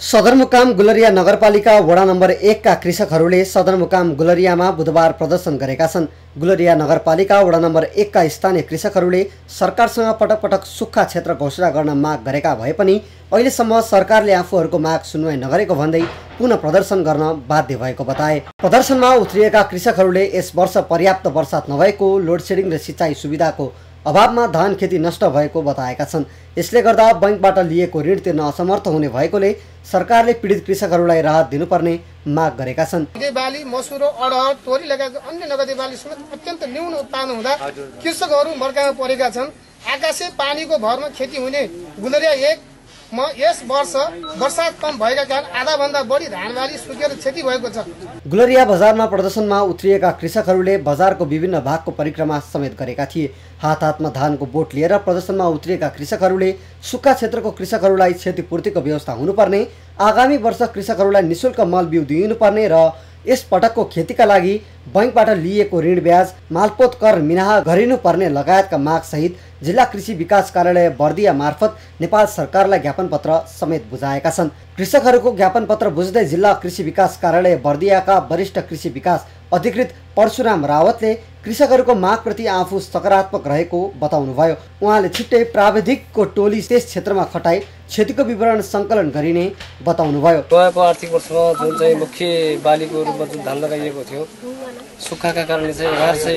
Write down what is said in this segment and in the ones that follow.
सदरमुकाम गुलरिया नगरपालिका वडा नम्बर 1 का कृषकहरूले सदरमुकाम गुलरियामा बुधबार प्रदर्शन गरेका छन्। गुलरिया नगरपालिका वडा नम्बर 1 का स्थानीय कृषकहरूले सरकारसँग पटक पटक सुक्खा क्षेत्र घोषणा गर्न माग गरेका भए पनि अहिलेसम्म सरकारले आफूहरूको माग सुनवाई नगरेको भन्दै पुनः प्रदर्शन गर्न बाध्य भएको बताए। प्रदर्शनमा उत्रिएका कृषकहरूले यस वर्ष पर्याप्त वर्षा नभएको, लोडसेडिङ र सिँचाइ सुविधाको अभावमा धान खेती नष्ट भएको बताएका छन्। यसले गर्दा बैंकबाट लिएको ऋण तिर्न असमर्थ हुने भएकोले सरकारले पीडित कृषकहरूलाई राहत दिनुपर्ने माग गरेका छन्। बाली, मसुरो, अडहर, तोरी लगायत अन्य नगदे बाली समेत अत्यन्त न्यून उत्पादन हुँदा कृषकहरू मर्कामा परेका छन्। आकाशे पानीको भरमा खेती हुने गुलरिया 1 मा यस वर्ष वर्षात कम भएका कारण आधा भन्दा बढी धान बाली सुकेर क्षति भएको छ। गुलरिया बजारमा प्रदर्शनमा उत्रिएका कृषकहरूले बजारको विभिन्न भागको परिक्रमा समेत गरेका थिए। हात हातमा धानको बोट लिएर प्रदर्शनमा उत्रिएका कृषकहरूले सुक्खा क्षेत्रको कृषकहरूलाई क्षतिपूर्तिको व्यवस्था हुनुपर्ने, आगामी वर्ष कृषकहरूलाई निशुल्क मल बिउ दिनुपर्ने र यस पटकको खेतीका लागि बैंकबाट लिएको ऋण ब्याज, मालपोत कर मिनाहा गरिनुपर्ने लगायतका माग सहित जिल्ला कृषि विकास कार्यालय बर्दिया मार्फत नेपाल सरकारलाई ज्ञापन पत्र समेत बुझाएका छन्। कृषकहरूको ज्ञापन पत्र बुझ्दै जिल्ला कृषि विकास कार्यालय बर्दियाका वरिष्ठ कृषि विकास अधिकृत परशुराम रावतले कृषकहरूको मागप्रति आफू सकारात्मक रहेको बताउनुभयो। उहाँले छिट्टै प्राविधिकको टोली त्यस क्षेत्रमा खटाई क्षतिको विवरण सङ्कलन गरिने बताउनुभयो। गएको आर्थिक वर्षमा जुन चाहिँ मुख्य बालीको रूपमा जुन धान लगाइएको थियो, सुक्खाका कारणले चाहिँ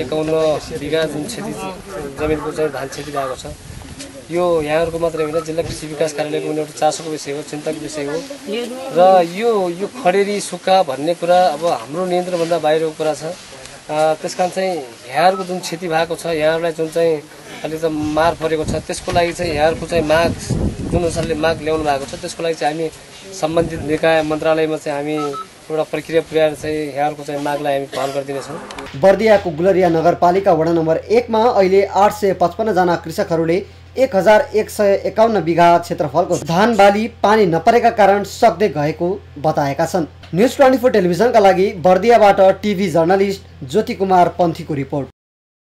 1151 बिघा जुन क्षति जमिनको चाहिँ धान क्षति भएको छ। यो यहाँहरूको मात्रै होइन, जिल्ला कृषि विकास कार्यालयको पनि एउटा चासोको विषय हो, चिन्ताको विषय हो र यो खडेरी सुक्खा भन्ने कुरा अब हाम्रो नियन्त्रणभन्दा बाहिरको कुरा छ। त्यसकारण चाहिँ यहाँहरूको जुन क्षति भएको छ, यहाँहरूलाई जुन चाहिँ अलिकति मार परेको छ, त्यसको लागि चाहिँ यहाँहरूको चाहिँ माग जुन अनुसारले माग ल्याउनु भएको छ, त्यसको लागि चाहिँ हामी सम्बन्धित निकाय मन्त्रालयमा चाहिँ हामी एउटा प्रक्रिया पुर्याएर चाहिँ यहाँहरूको चाहिँ मागलाई हामी पहल गरिदिनेछौँ। बर्दियाको गुलरिया नगरपालिका वडा नम्बर 1 मा अहिले 855 जना कृषकहरूले 1151 बिघा क्षेत्रफलको धान बाली पानी नपरेका कारण सक्दै गएको बताएका छन्। न्युज 24 टेलिभिजनका लागि बर्दियाबाट टिभी जर्नलिस्ट ज्योति कुमार पन्थीको रिपोर्ट।